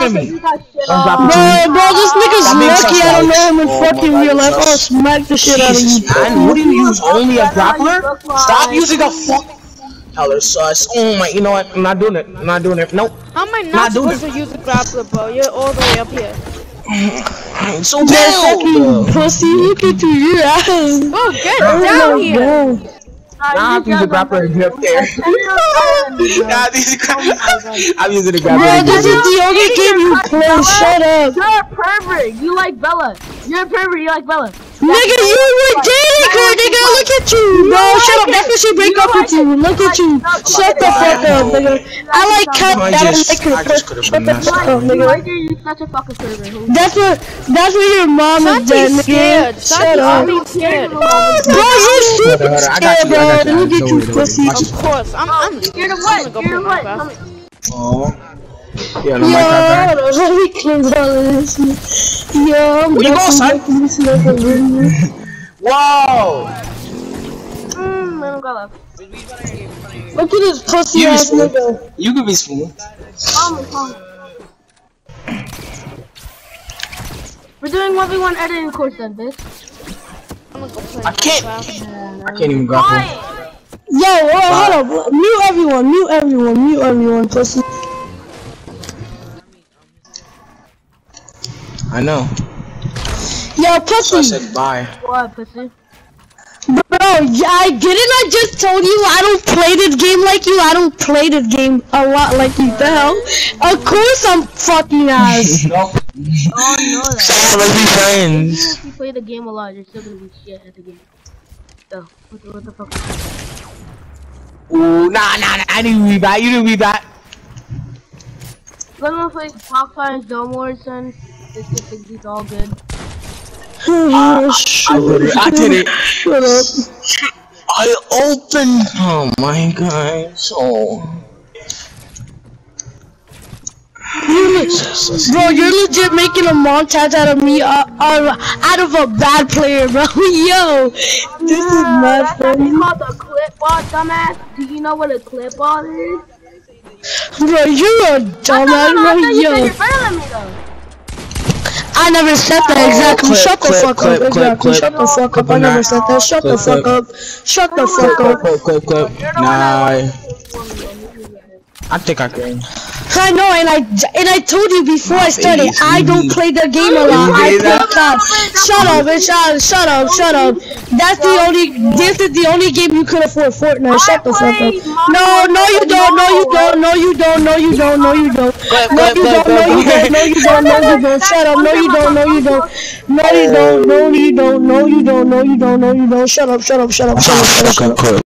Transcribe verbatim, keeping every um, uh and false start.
me. Bro, bro, this nigga's lucky I don't know him in fucking real life. I'll smack the shit out of you. Man, what do you use? Only a grappler? Stop using a fucking color sus. Oh my, you know what? I'm not doing it. I'm not doing it. Nope. How am I not, Not doing supposed to use a grappler, bro? You're all the way up here. So fucking pussy, look at you, your ass. Bro, get down here. Nah, I'm using a grappler to get up there. Nah, I'm using a grappler. I'm using a grappler. Bro, this is the only game you play. Shut up. You're a pervert. You like Bella. You're a pervert. You like Bella. Nigga, you were dating her, nigga. Look at you. No, shut up. That's why she break up with you. Look at you. Shut the fuck up, nigga. I like cut. I don't like her. Shut the fuck up, nigga. You're such a fucking pervert. That's what. That's what your mom is dead, nigga. Shut up. Stop scared. Bro, you super scared, bro. Look at you, pussy. Of course, I'm. I'm Scared of what? Scared of what? Oh. Yeah, no, Yo, my let me cleanse all of this. Yo, I'm Where you go, son? Whoa! Mmm, let him go left. Look at this pussy You ass be smooth. nigga. You can be smooth. Call me, call me. We're doing one v one editing course then, bitch. I can't. I can't even grapple. Yo, oh, hold up. Mute everyone, mute everyone, mute everyone, pussy. I know. Yo, So I pussy. said bye. What, pussy? Bro, I didn't I just told you I don't play this game like you. I don't play this game a lot like you. The hell? Of course I'm fucking ass. No. Oh, no, that. So let's be friends. If you play the game a lot, you're still gonna be shit at the game. So, what the, what the fuck? Ooh, nah, nah, nah. I need to be back. You need to be back. Let me play Fox Fires Dome Wars, son. This kid thinks he's all good. I did it. I did it. Shut up. I opened. Oh my god. So. Bro, you're legit making a montage out of me, uh, uh, out of a bad player, bro. Yo, this is mad funny. It's called the clipboard, dumbass. Do you know what a clipboard is? Bro, you're a dumbass, bro. Yo, I never said that exactly. clip, Shut the clip, fuck clip, up. clip, Exactly. clip. Shut the fuck up. Clip I on never that. said that. Shut the Clip, fuck clip. up. Shut the fuck Clip, up. clip, clip, clip. Nah. I think I can. I know, and I and I told you before I started, I don't play the game a lot. I play C O D. Shut up, and shut, shut up, shut up. That's the only. This is the only game you could afford. Fortnite. Shut the fuck up. No, no, you don't. No, you don't. No, you don't. No, you don't. No, you don't. No, you don't. No, you don't. No, you don't. No, you don't. Shut up. No, you don't. No, you don't. No, you don't. No, you don't. No, you don't. No, you don't. No, you don't. Shut up. Shut up. Shut up. Shut up. Shut up. Shut up.